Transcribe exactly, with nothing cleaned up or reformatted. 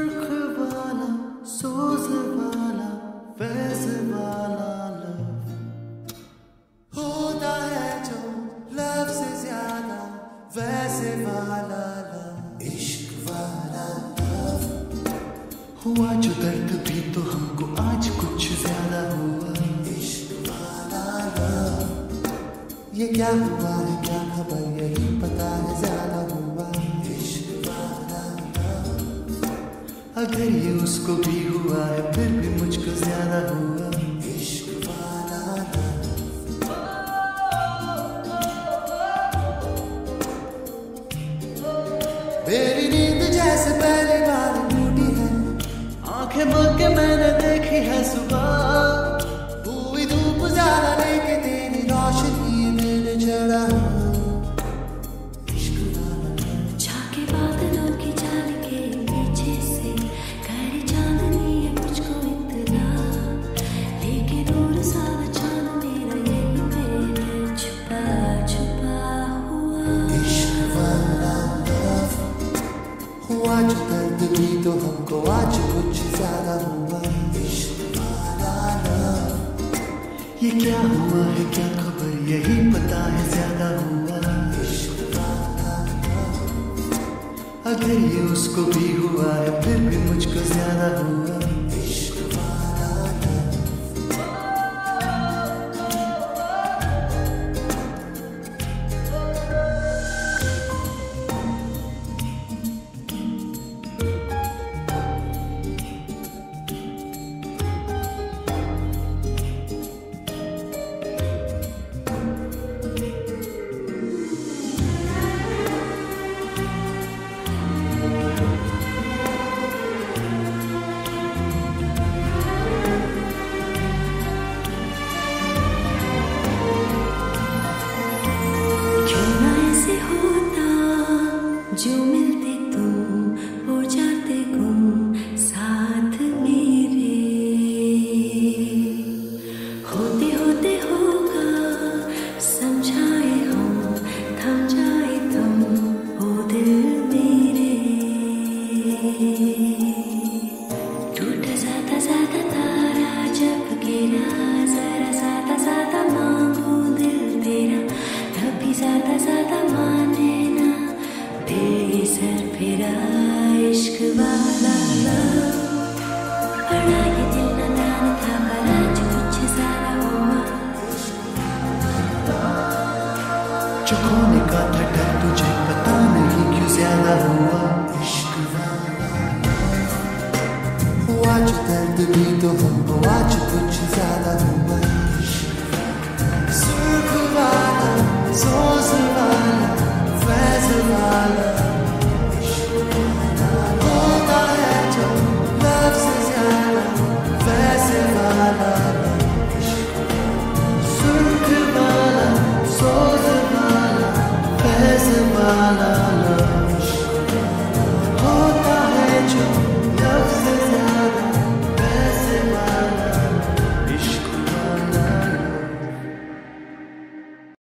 सुर्ख वाला, सोज वाला, फैज वाला लव होता है जो लव से ज्यादा वैसे वाला लव, इश्क वाला लव। हुआ जो दर्द भी तो हमको आज कुछ ज्यादा हुआ, इश्क वाला लव। ये क्या हुआ है क्या खबर यही पता है ज्यादा हुआ, इश्क वाला लव। अगर ये उसको भी हुआ है फिर भी मुझको ज्यादा हुआ, इश्क वाला लव। मेरी नींद जैसे पहली बार टूटी है, आंखें मूंद के मैंने देखी है सुबह, हुई धूप ज्यादा लेके तेरी रोशनी मेरे जड़ा, इश्क वाला लव। झाके बादलों की जाल के पीछे से गहरी चांदनी है मुझको इतना, लेके दूर सारा चांद मेरा यही मेरे छुपा छुपा हुआ, इश्क वाला लव। हुआ जो दर्द भी तो हमको आज कुछ ज्यादा हुआ, इश्क वाला लव। ये क्या हुआ है क्या खबर यही पता है ज्यादा हुआ, इश्क वाला लव। अगर ये उसको भी हुआ है फिर भी मुझको ज्यादा हुआ, इश्क वाला लव। क्यों ना ऐसे होता जो मिलते तुम हो जाते गुम साथ मेरे, होते होते होगा समझाए हम थम जाए तुम ओ दिल मेरे, टूटा ज्यादा ज्यादा तारा जब गिरा, जरा ज्यादा ज्यादा मांगू दिल तेरा, तभी ज्यादा ज्यादा माने ना बेसर फिरा, इश्क वाला लव। बड़ा ये दिल नादान था पर आज कुछ ज्यादा हुआ, जो खोने का था डर तुझे पता नहीं क्यों ज्यादा हुआ, इश्क वाला लव। हुआ जो दर्द भी तो हमको